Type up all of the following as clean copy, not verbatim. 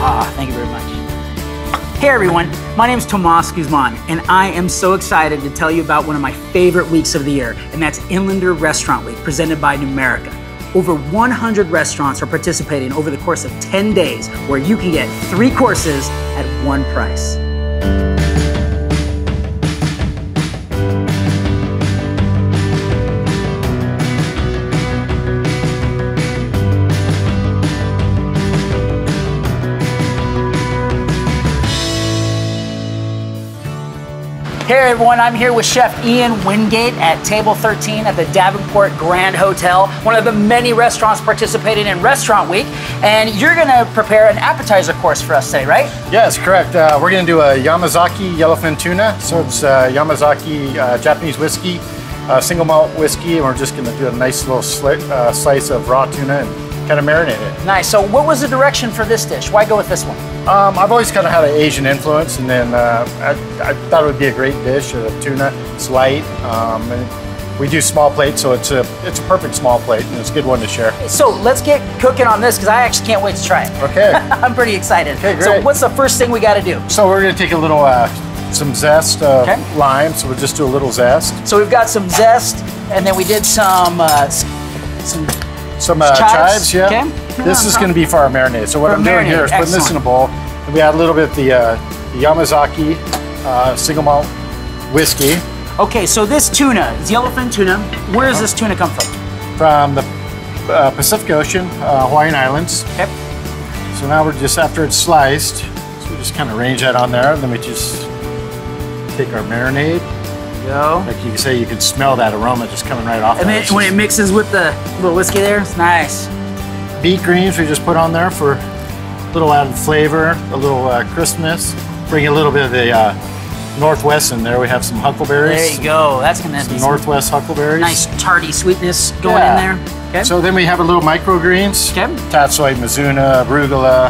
Ah, thank you very much. Hey everyone, my name is Tomas Guzman, and I am so excited to tell you about one of my favorite weeks of the year, and that's Inlander Restaurant Week, presented by Numerica. Over 100 restaurants are participating over the course of 10 days, where you can get 3 courses at one price. Hey everyone, I'm here with Chef Ian Wingate at Table 13 at the Davenport Grand Hotel, one of the many restaurants participating in Restaurant Week. And you're gonna prepare an appetizer course for us today, right? Yes, correct. We're gonna do a Yamazaki yellowfin tuna. So it's Yamazaki Japanese whiskey, single malt whiskey, and we're just gonna do a nice little slice of raw tuna and kind of marinate it. Nice. So what was the direction for this dish? Why go with this one? I've always kind of had an Asian influence, and then I thought it would be a great dish. Tuna, it's light, and we do small plates, so it's a perfect small plate, and it's a good one to share. So let's get cooking on this, because I actually can't wait to try it. Okay. I'm pretty excited. Okay, great. So what's the first thing we got to do? So we're going to take a little, some zest of lime, so we'll just do a little zest. So we've got some zest, and then we did some chives, yeah. Okay. This is going to be for our marinade. So what I'm doing here is putting this in a bowl, and we add a little bit of the Yamazaki single malt whiskey. Okay, so this tuna is yellowfin tuna. Where does this tuna come from? From the Pacific Ocean, Hawaiian Islands. Okay. So now we're just, after it's sliced, so we just kind of arrange that on there, and then we just take our marinade. Go. Like you can say, you can smell that aroma just coming right off. And then when it mixes with the little whiskey there, it's nice. Beet greens we just put on there for a little added flavor, a little crispness. Bring a little bit of the Northwest in there. We have some huckleberries. There you go. That's gonna be Northwest huckleberries. Nice tarty sweetness going in there. Okay. So then we have a little microgreens. Okay. Tatsoi, mizuna, arugula,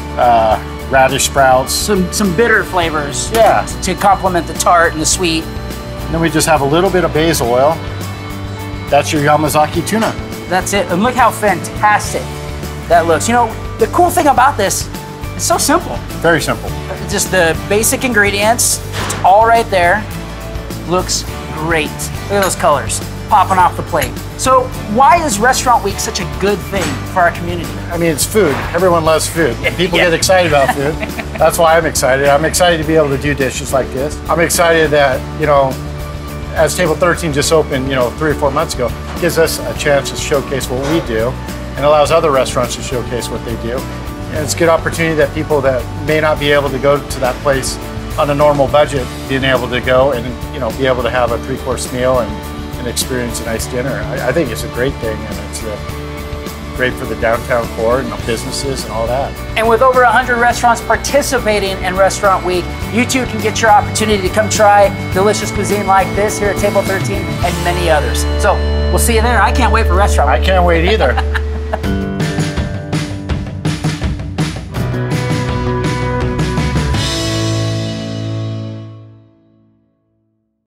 radish sprouts. Some bitter flavors. Yeah. To complement the tart and the sweet. And then we just have a little bit of basil oil. That's your Yamazaki tuna. That's it. And look how fantastic that looks. You know, the cool thing about this, it's so simple. Very simple. Just the basic ingredients, it's all right there. Looks great. Look at those colors popping off the plate. So why is Restaurant Week such a good thing for our community? I mean, it's food. Everyone loves food. People get excited about food. That's why I'm excited. I'm excited to be able to do dishes like this. I'm excited that, you know, as Table 13 just opened, you know, 3 or 4 months ago, gives us a chance to showcase what we do and allows other restaurants to showcase what they do. And it's a good opportunity that people that may not be able to go to that place on a normal budget, being able to go and, you know, be able to have a 3-course meal and experience a nice dinner. I think it's a great thing, and it's great for the downtown core and the businesses and all that. And with over 100 restaurants participating in Restaurant Week, you too can get your opportunity to come try delicious cuisine like this here at Table 13 and many others. So we'll see you there. I can't wait for Restaurant Week. I can't wait either.